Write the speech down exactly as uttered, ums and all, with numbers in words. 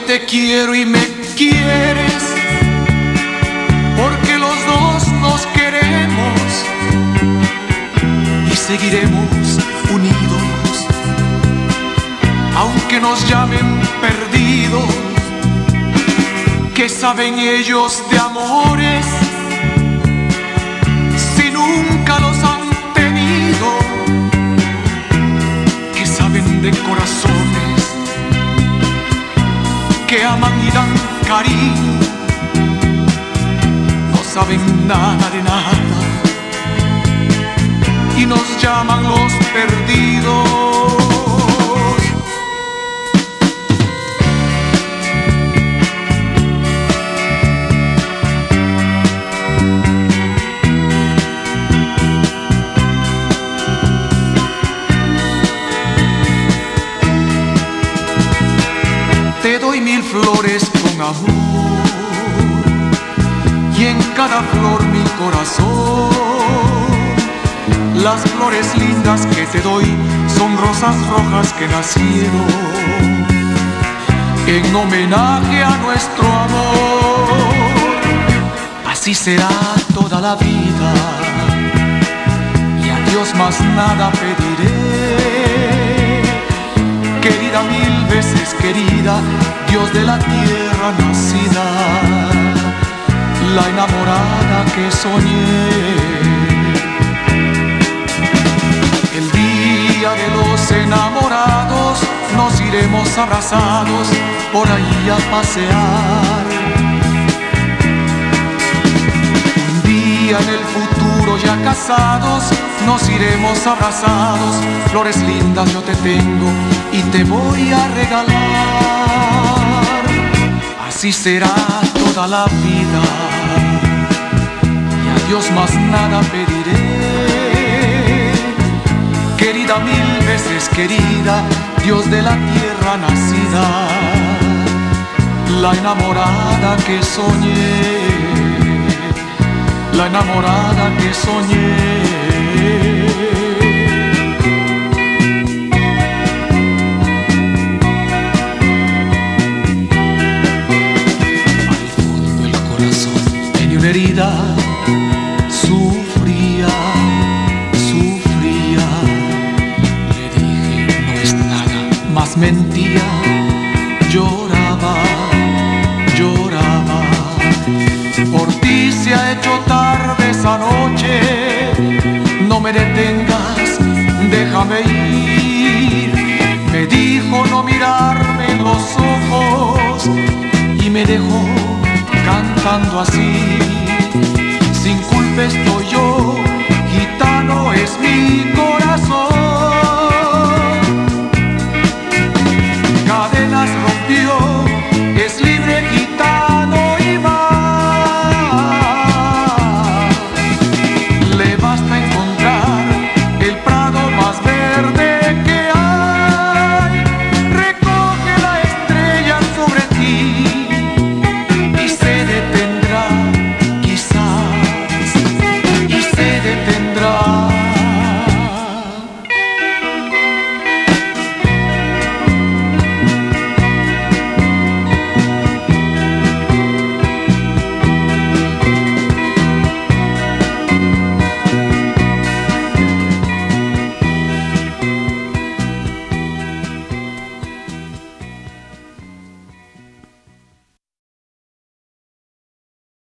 te quiero y me quieres, porque los dos nos queremos y seguiremos unidos, aunque nos llamen perdidos. ¿Qué saben ellos de amores si nunca los han tenido? ¿Qué saben de corazones que aman y dan cariño? No saben nada de nada y nos llaman los perdidos. Te doy mil flores con amor y en cada flor mi corazón. Las flores lindas que te doy son rosas rojas que nacieron en homenaje a nuestro amor. Así será toda la vida y a Dios más nada pediré. Querida, mil veces querida, Dios de la tierra nacida, la enamorada que soñé. El día de los enamorados nos iremos abrazados por ahí a pasear. Un día en el futuro ya casados nos iremos abrazados. Flores lindas yo te tengo y te voy a regalar. Así será toda la vida y a Dios más nada pediré. Querida, mil veces querida, Dios de la tierra nacida, la enamorada que soñé, la enamorada que soñé. Una herida sufría, sufría. Le dije no es nada, más mentía. Lloraba, lloraba. Por ti se ha hecho tarde esa noche. No me detengas, déjame ir. Me dijo no mirarme en los ojos y me dejó cantando así. Sin culpa estoy yo, gitano es mi corazón.